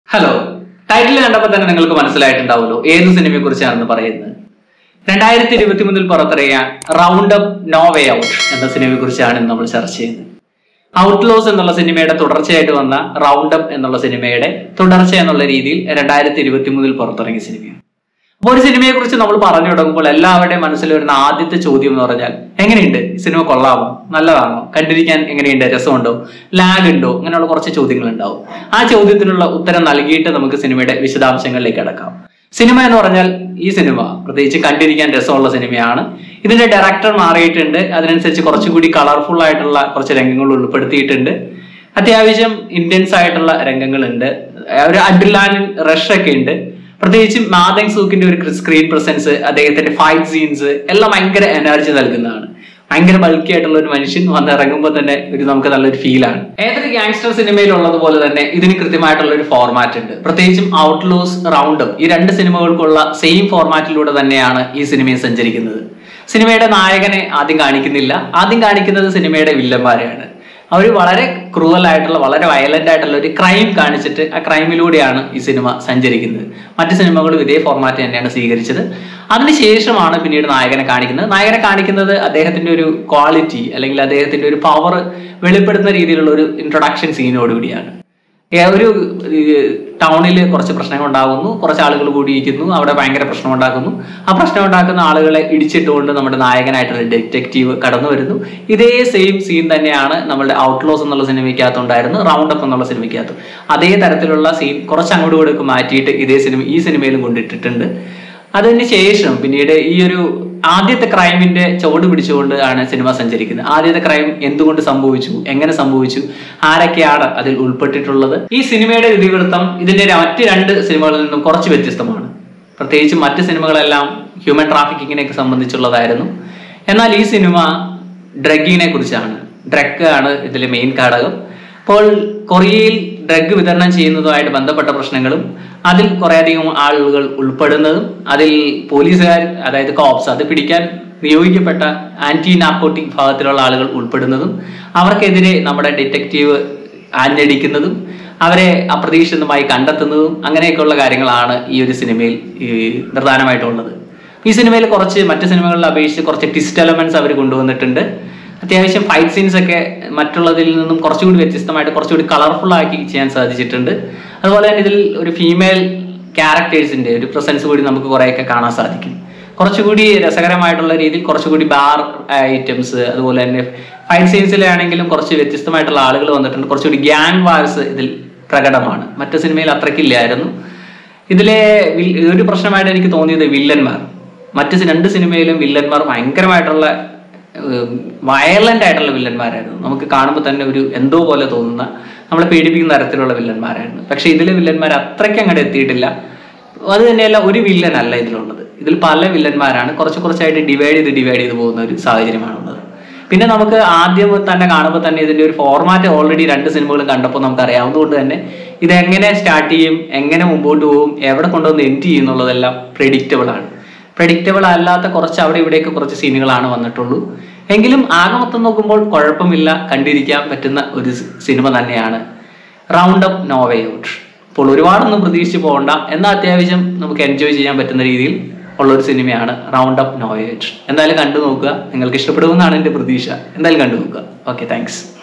Hello, title കണ്ടപ്പോൾ തന്നെ നിങ്ങൾക്ക് മനസ്സിലായിട്ടുണ്ടാവുമല്ലോ ഏത് സിനിമയെ കുറിച്ചാണെന്ന് പറയുന്നത്. 2023 പുറത്തിറങ്ങിയ റൗണ്ടപ്പ് നോ വേ ഔട്ട് എന്ന സിനിമയെ കുറിച്ചാണ് നമ്മൾ ചർച്ച ചെയ്യുന്നത്. ഔട്ട്ലോസ് എന്നുള്ള സിനിമയുടെ തുടർച്ചയായിട്ട് വന്ന റൗണ്ടപ്പ് എന്നുള്ള സിനിമയുടെ തുടർച്ച എന്നുള്ള രീതിയിൽ 2023 പുറത്തിറങ്ങിയ സിനിമയാണ്. അപ്പോൾ ഒരു സിനിമയെ കുറിച്ച് നമ്മൾ പറഞ്ഞു തുടങ്ങുമ്പോൾ എല്ലാവരുടെയും മനസ്സിൽ വരുന്ന ആദ്യത്തെ ചോദ്യം എന്ന് പറഞ്ഞാൽ, എങ്ങനെയുണ്ട് സിനിമ, കൊള്ളാമോ, നല്ലതാണോ, കണ്ടിരിക്കാൻ എങ്ങനെയുണ്ട്, രസമുണ്ടോ, ലാഗ് ഉണ്ടോ, അങ്ങനെയുള്ള കുറച്ച് ചോദ്യങ്ങൾ ഉണ്ടാവും. ആ ചോദ്യത്തിനുള്ള ഉത്തരം നൽകിയിട്ട് നമുക്ക് സിനിമയുടെ വിശദാംശങ്ങളിലേക്ക് കടക്കാം. സിനിമ എന്ന് പറഞ്ഞാൽ ഈ സിനിമ പ്രത്യേകിച്ച് കണ്ടിരിക്കാൻ രസമുള്ള സിനിമയാണ്. ഇതിന്റെ ഡയറക്ടർ മാറിയിട്ടുണ്ട്, അതിനനുസരിച്ച് കുറച്ചുകൂടി കളർഫുൾ ആയിട്ടുള്ള കുറച്ച് രംഗങ്ങൾ ഉൾപ്പെടുത്തിയിട്ടുണ്ട്. അത്യാവശ്യം ഇന്റൻസ് ആയിട്ടുള്ള രംഗങ്ങളുണ്ട്, ഒരു അഡ്രിനാലിൻ റഷ് ഒക്കെ ഉണ്ട്. പ്രത്യേകിച്ച് മാതങ് സൂക്കിന്റെ ഒരു സ്ക്രീൻ പ്രസൻസ്, അദ്ദേഹത്തിന്റെ ഫൈറ്റ് സീൻസ് എല്ലാം ഭയങ്കര എനർജി നൽകുന്നതാണ്. ഭയങ്കര ബൾക്കി ആയിട്ടുള്ള ഒരു മനുഷ്യൻ വന്നിറങ്ങുമ്പോൾ തന്നെ നമുക്ക് നല്ലൊരു ഫീലാണ്. ഏതൊരു ഗാങ്സ്റ്റർ സിനിമയിലുള്ളതുപോലെ തന്നെ ഇതിന് കൃത്യമായിട്ടുള്ള ഒരു ഫോർമാറ്റ് ഉണ്ട്. പ്രത്യേകിച്ചും ഔട്ട്ലോസ്, റൗണ്ടപ്പ് ഈ രണ്ട് സിനിമകൾക്കുള്ള സെയിം ഫോർമാറ്റിലൂടെ തന്നെയാണ് ഈ സിനിമയെ സഞ്ചരിക്കുന്നത്. സിനിമയുടെ നായകനെ ആദ്യം കാണിക്കുന്നില്ല, ആദ്യം കാണിക്കുന്നത് സിനിമയുടെ വില്ലന്മാരെയാണ്. അവർ വളരെ ക്രൂവൽ ആയിട്ടുള്ള, വളരെ വയലന്റ് ആയിട്ടുള്ള ഒരു ക്രൈം കാണിച്ചിട്ട് ആ ക്രൈമിലൂടെയാണ് ഈ സിനിമ സഞ്ചരിക്കുന്നത്. മറ്റു സിനിമകളും ഇതേ ഫോർമാറ്റ് തന്നെയാണ് സ്വീകരിച്ചത്. അതിനുശേഷമാണ് പിന്നീട് നായകനെ കാണിക്കുന്നത്. നായകനെ കാണിക്കുന്നത് അദ്ദേഹത്തിന്റെ ഒരു ക്വാളിറ്റി അല്ലെങ്കിൽ അദ്ദേഹത്തിന്റെ ഒരു പവർ വെളിപ്പെടുത്തുന്ന രീതിയിലുള്ള ഒരു ഇൻട്രൊഡക്ഷൻ സീനോടുകൂടിയാണ്. ഒരു ടൗണിൽ കുറച്ച് പ്രശ്നങ്ങൾ ഉണ്ടാകുന്നു, കുറച്ച് ആളുകൾ കൂടിയിരിക്കുന്നു, അവിടെ ഭയങ്കര പ്രശ്നം ഉണ്ടാക്കുന്നു. ആ പ്രശ്നം ഉണ്ടാക്കുന്ന ആളുകളെ ഇടിച്ചിട്ടുകൊണ്ട് നമ്മുടെ നായകനായിട്ടുള്ള ഡിറ്റക്റ്റീവ് കടന്നു വരുന്നു. ഇതേ സെയിം സീൻ തന്നെയാണ് നമ്മുടെ ഔട്ട്ലോസ് എന്നുള്ള സിനിമയ്ക്കകത്തുണ്ടായിരുന്നു, റൗണ്ടപ്പ് എന്നുള്ള സിനിമയ്ക്കകത്ത്. അതേ തരത്തിലുള്ള സീൻ കുറച്ച് അങ്ങോട്ട് കൊടുക്ക് മാറ്റിയിട്ട് ഈ സിനിമയിലും കൊണ്ടിട്ടിട്ടുണ്ട്. അതിന് ശേഷം പിന്നീട് ഈ ഒരു ആദ്യത്തെ ക്രൈമിന്റെ ചുവട് പിടിച്ചുകൊണ്ട് ആണ് സിനിമ സഞ്ചരിക്കുന്നത്. ആദ്യത്തെ ക്രൈം എന്തുകൊണ്ട് സംഭവിച്ചു, എങ്ങനെ സംഭവിച്ചു, ആരൊക്കെയാണ് അതിൽ ഉൾപ്പെട്ടിട്ടുള്ളത്. ഈ സിനിമയുടെ ഇതിവൃത്തം ഇതിന്റെ മറ്റ് രണ്ട് സിനിമകളിൽ നിന്നും കുറച്ച് വ്യത്യസ്തമാണ്. പ്രത്യേകിച്ച് മറ്റ് സിനിമകളെല്ലാം ഹ്യൂമൻ ട്രാഫിക്കിങ്ങിനെയൊക്കെ സംബന്ധിച്ചുള്ളതായിരുന്നു. എന്നാൽ ഈ സിനിമ ഡ്രഗിനെ കുറിച്ചാണ്. ഡ്രഗ് ആണ് ഇതിലെ മെയിൻ ഘടകം. അപ്പോൾ കൊറിയയിൽ ഡ്രഗ് വിതരണം ചെയ്യുന്നതുമായിട്ട് ബന്ധപ്പെട്ട പ്രശ്നങ്ങളും അതിൽ കുറേയധികം ആളുകൾ ഉൾപ്പെടുന്നതും അതിൽ പോലീസുകാർ, അതായത് കോപ്സ്, അത് പിടിക്കാൻ നിയോഗിക്കപ്പെട്ട ആന്റി നാർക്കോട്ടിക് വിഭാഗത്തിലുള്ള ആളുകൾ ഉൾപ്പെടുന്നതും അവർക്കെതിരെ നമ്മുടെ ഡിറ്റക്റ്റീവ് ആഞ്ഞടിക്കുന്നതും അവരെ അപ്രതീക്ഷിതമായി കണ്ടെത്തുന്നതും അങ്ങനെയൊക്കെയുള്ള കാര്യങ്ങളാണ് ഈ ഒരു സിനിമയിൽ പ്രധാനമായിട്ടുള്ളത്. ഈ സിനിമയിൽ കുറച്ച് മറ്റു സിനിമകളിൽ അപേക്ഷിച്ച് കുറച്ച് ട്വിസ്റ്റ് എലമെന്റ്സ് അവർ കൊണ്ടുവന്നിട്ടുണ്ട്. അത്യാവശ്യം ഫൈറ്റ് സീൻസ് ഒക്കെ മറ്റുള്ളതിൽ നിന്നും കുറച്ചുകൂടി വ്യത്യസ്തമായിട്ട് കുറച്ചുകൂടി കളർഫുൾ ആക്കി ചെയ്യാൻ സാധിച്ചിട്ടുണ്ട്. അതുപോലെ തന്നെ ഇതിൽ ഒരു ഫീമെയിൽ ക്യാരക്ടേഴ്സിന്റെ ഒരു പ്രസൻസ് കൂടി നമുക്ക് കുറേയൊക്കെ കാണാൻ സാധിക്കും. കുറച്ചുകൂടി രസകരമായിട്ടുള്ള രീതിയിൽ കുറച്ചുകൂടി ബാർ ഐറ്റംസ്, അതുപോലെ തന്നെ ഫൈറ്റ് സീൻസിലാണെങ്കിലും കുറച്ച് വ്യത്യസ്തമായിട്ടുള്ള ആളുകൾ വന്നിട്ടുണ്ട്. കുറച്ചുകൂടി ഗ്യാങ് വാർസ് ഇതിൽ പ്രകടമാണ്. മറ്റു സിനിമയിൽ അത്രയ്ക്കില്ലായിരുന്നു. ഇതിലെ ഒരു പ്രശ്നമായിട്ട് എനിക്ക് തോന്നിയത് വില്ലന്മാർ. മറ്റ് രണ്ട് സിനിമയിലും വില്ലന്മാർ ഭയങ്കരമായിട്ടുള്ള വയലന്റ് ആയിട്ടുള്ള വില്ലന്മാരായിരുന്നു. നമുക്ക് കാണുമ്പോൾ തന്നെ ഒരു എന്തോ പോലെ തോന്നുന്ന, നമ്മളെ പേടിപ്പിക്കുന്ന തരത്തിലുള്ള വില്ലന്മാരായിരുന്നു. പക്ഷെ ഇതിലെ വില്ലന്മാർ അത്രയ്ക്ക് അങ്ങോട്ട് എത്തിയിട്ടില്ല. അത് തന്നെയല്ല, ഒരു വില്ലൻ അല്ല ഇതിലുള്ളത്. ഇതിൽ പല വില്ലന്മാരാണ്. കുറച്ചായിട്ട് ഡിവൈഡ് ചെയ്ത് പോകുന്ന ഒരു സാഹചര്യമാണുള്ളത്. പിന്നെ നമുക്ക് ആദ്യം തന്നെ കാണുമ്പോൾ തന്നെ ഇതിന്റെ ഒരു ഫോർമാറ്റ് ഓൾറെഡി രണ്ട് സിനിമകളും കണ്ടപ്പോൾ നമുക്ക് അറിയാവുന്നതുകൊണ്ട് തന്നെ ഇതെങ്ങനെ സ്റ്റാർട്ട് ചെയ്യും, എങ്ങനെ മുമ്പോട്ട് പോകും, എവിടെ കൊണ്ടുവന്ന് എൻഡ് ചെയ്യും എന്നുള്ളതെല്ലാം പ്രഡിക്റ്റബിൾ അല്ലാത്ത കുറച്ച് അവിടെ ഇവിടെയൊക്കെ കുറച്ച് സീനുകളാണ് വന്നിട്ടുള്ളൂ. എങ്കിലും ആകെ മൊത്തം നോക്കുമ്പോൾ കുഴപ്പമില്ല, കണ്ടിരിക്കാൻ പറ്റുന്ന ഒരു സിനിമ തന്നെയാണ് റൗണ്ടപ്പ് നോ വേ ഔട്ട്. അപ്പോൾ ഒരുപാടൊന്നും പ്രതീക്ഷിച്ച് പോകണ്ട, എന്നാൽ അത്യാവശ്യം നമുക്ക് എൻജോയ് ചെയ്യാൻ പറ്റുന്ന രീതിയിൽ ഉള്ളൊരു സിനിമയാണ് റൗണ്ടപ്പ് നോ വേ ഔട്ട്. എന്തായാലും കണ്ടു നോക്കുക, നിങ്ങൾക്ക് ഇഷ്ടപ്പെടുമെന്നാണ് എൻ്റെ പ്രതീക്ഷ. എന്തായാലും കണ്ടു നോക്കുക. Okay, thanks.